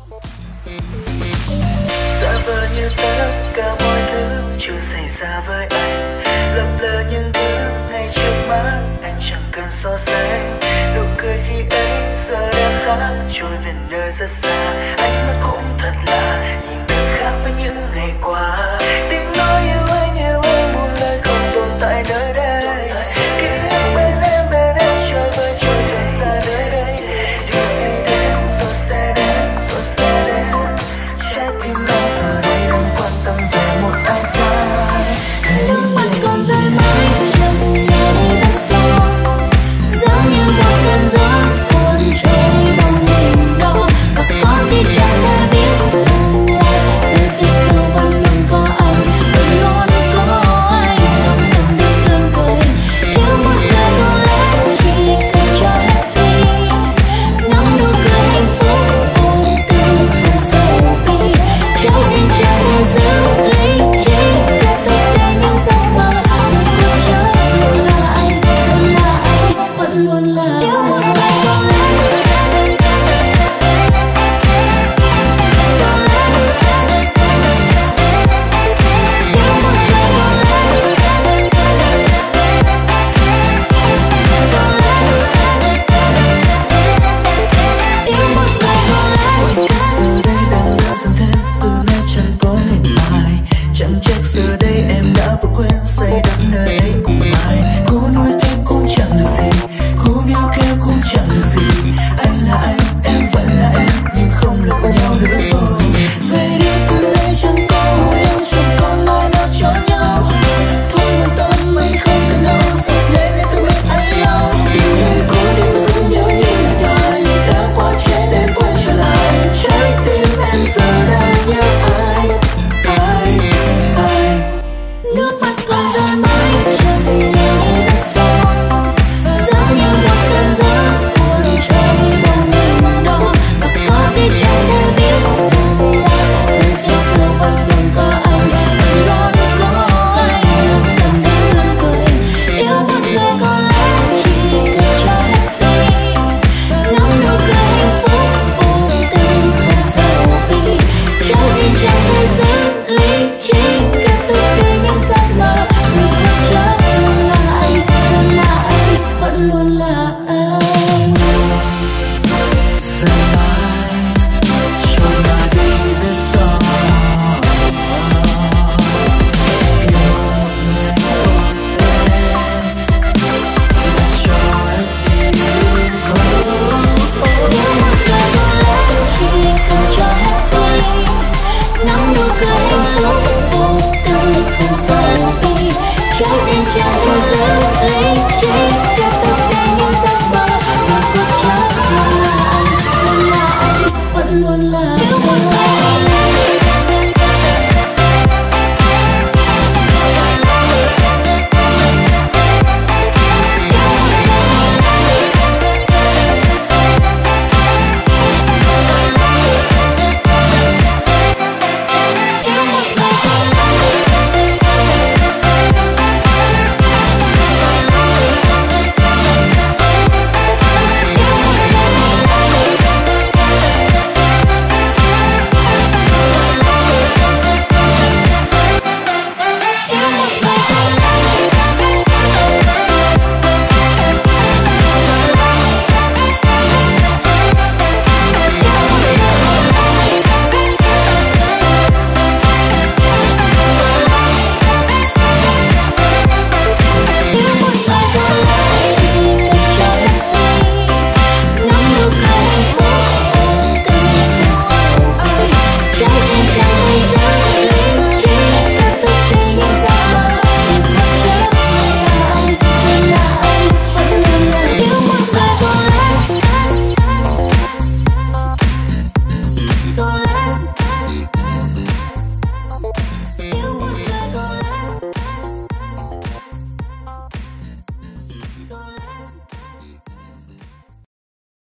Giả vờ như tất cả mọi thứ chưa xảy ra với anh, lấp lờ những thứ ngay trước mắt anh chẳng cần so sánh. Nụ cười khi ấy giờ đã khác, trôi về nơi rất xa. Ánh mắt cũng thật lạ, nhìn thật khác với những ngày qua. Tiếng nói yêu anh một lời không tồn tại nơi đây. Khi em bên em trôi vơi trôi dần xa nơi đây. Điều gì đến rồi sẽ đến, rồi sẽ đến. Trái tim anh giờ đây đang quan tâm về một ai khác. Nước mắt còn rơi mãi chẳng nghe đi đã gió, giống như một cơn gió cuốn trôi bóng hình đó. Và có khi chẳng thể